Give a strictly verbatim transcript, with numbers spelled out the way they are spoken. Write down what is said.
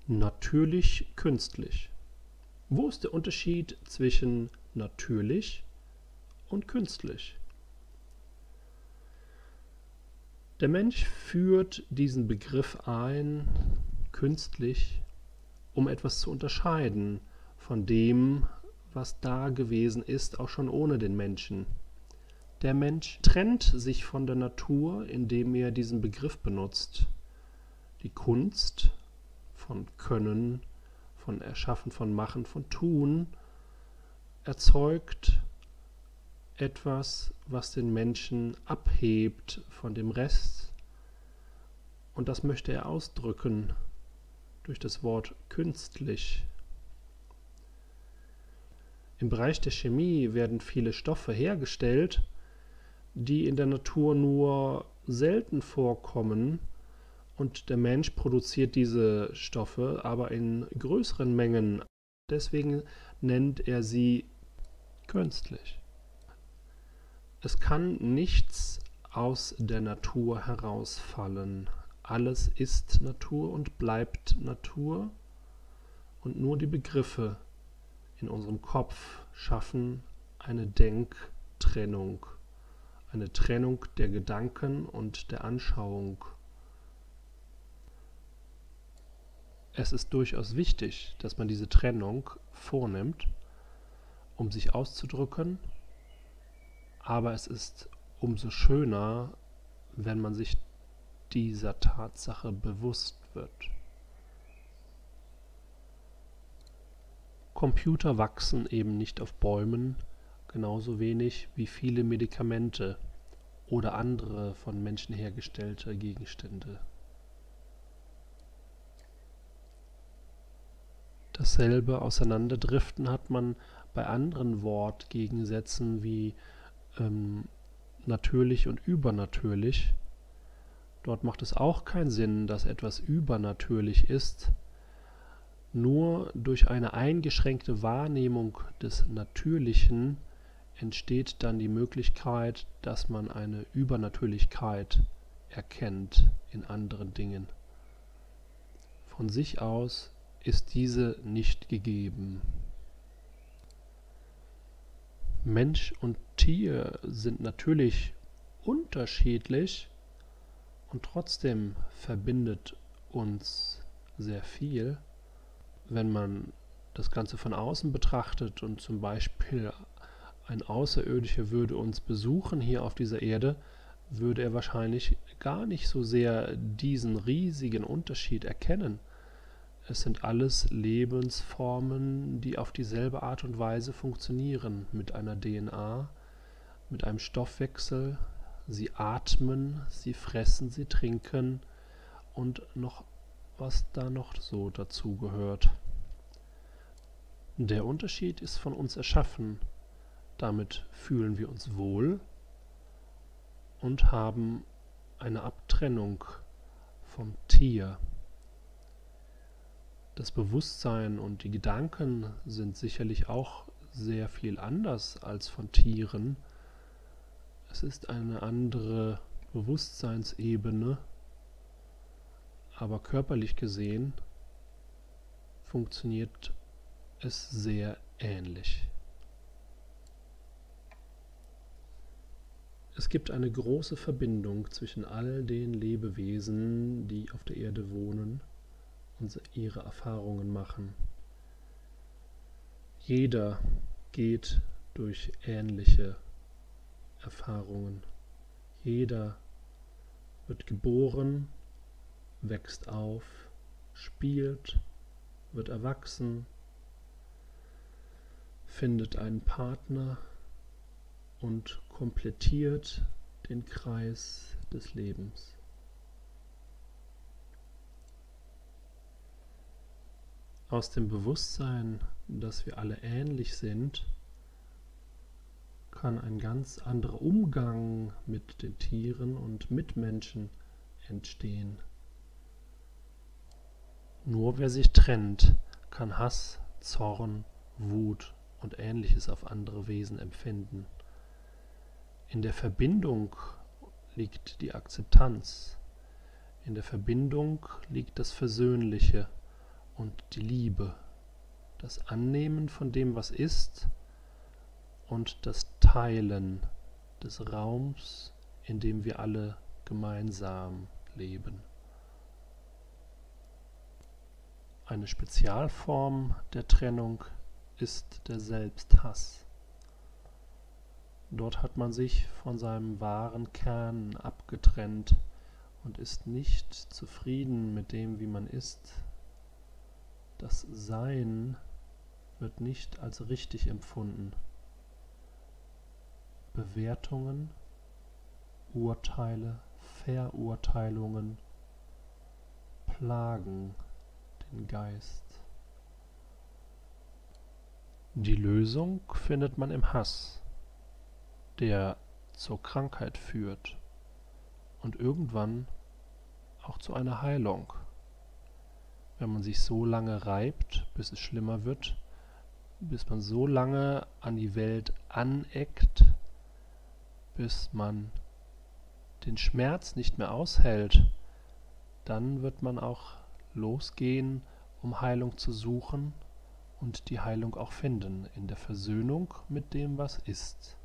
Natürlich, künstlich. Wo ist der Unterschied zwischen natürlich und künstlich? Der Mensch führt diesen Begriff ein, künstlich, um etwas zu unterscheiden von dem, was da gewesen ist, auch schon ohne den Menschen. Der Mensch trennt sich von der Natur, indem er diesen Begriff benutzt. Die Kunst von Können, von Erschaffen, von Machen, von Tun erzeugt etwas, was den Menschen abhebt von dem Rest, und das möchte er ausdrücken durch das Wort künstlich. Im Bereich der Chemie werden viele Stoffe hergestellt, die in der Natur nur selten vorkommen, und der Mensch produziert diese Stoffe aber in größeren Mengen. Deswegen nennt er sie künstlich. Es kann nichts aus der Natur herausfallen. Alles ist Natur und bleibt Natur, und nur die Begriffe in unserem Kopf schaffen eine Denktrennung, eine Trennung der Gedanken und der Anschauung. Es ist durchaus wichtig, dass man diese Trennung vornimmt, um sich auszudrücken, aber es ist umso schöner, wenn man sich dieser Tatsache bewusst wird. Computer wachsen eben nicht auf Bäumen, genauso wenig wie viele Medikamente oder andere von Menschen hergestellte Gegenstände. Dasselbe Auseinanderdriften hat man bei anderen Wortgegensätzen wie ähm, natürlich und übernatürlich. Dort macht es auch keinen Sinn, dass etwas übernatürlich ist. Nur durch eine eingeschränkte Wahrnehmung des Natürlichen entsteht dann die Möglichkeit, dass man eine Übernatürlichkeit erkennt in anderen Dingen. Von sich aus ist diese nicht gegeben. Mensch und Tier sind natürlich unterschiedlich, und trotzdem verbindet uns sehr viel. Wenn man das Ganze von außen betrachtet und zum Beispiel ein Außerirdischer würde uns besuchen hier auf dieser Erde, würde er wahrscheinlich gar nicht so sehr diesen riesigen Unterschied erkennen. Es sind alles Lebensformen, die auf dieselbe Art und Weise funktionieren, mit einer D N A, mit einem Stoffwechsel. Sie atmen, sie fressen, sie trinken und noch was da noch so dazu gehört. Der Unterschied ist von uns erschaffen. Damit fühlen wir uns wohl und haben eine Abtrennung vom Tier. Das Bewusstsein und die Gedanken sind sicherlich auch sehr viel anders als von Tieren. Es ist eine andere Bewusstseinsebene, aber körperlich gesehen funktioniert es sehr ähnlich. Es gibt eine große Verbindung zwischen all den Lebewesen, die auf der Erde wohnen und ihre Erfahrungen machen. Jeder geht durch ähnliche Erfahrungen. Jeder wird geboren, wächst auf, spielt, wird erwachsen, findet einen Partner und komplettiert den Kreis des Lebens. Aus dem Bewusstsein, dass wir alle ähnlich sind, kann ein ganz anderer Umgang mit den Tieren und Mitmenschen entstehen. Nur wer sich trennt, kann Hass, Zorn, Wut und Ähnliches auf andere Wesen empfinden. In der Verbindung liegt die Akzeptanz, in der Verbindung liegt das Versöhnliche und die Liebe, das Annehmen von dem, was ist, und das Teilen des Raums, in dem wir alle gemeinsam leben. Eine Spezialform der Trennung ist der Selbsthass. Dort hat man sich von seinem wahren Kern abgetrennt und ist nicht zufrieden mit dem, wie man ist. Das Sein wird nicht als richtig empfunden. Bewertungen, Urteile, Verurteilungen plagen den Geist. Die Lösung findet man im Hass, der zur Krankheit führt und irgendwann auch zu einer Heilung. Wenn man sich so lange reibt, bis es schlimmer wird, bis man so lange an die Welt aneckt, bis man den Schmerz nicht mehr aushält, dann wird man auch losgehen, um Heilung zu suchen und die Heilung auch finden in der Versöhnung mit dem, was ist.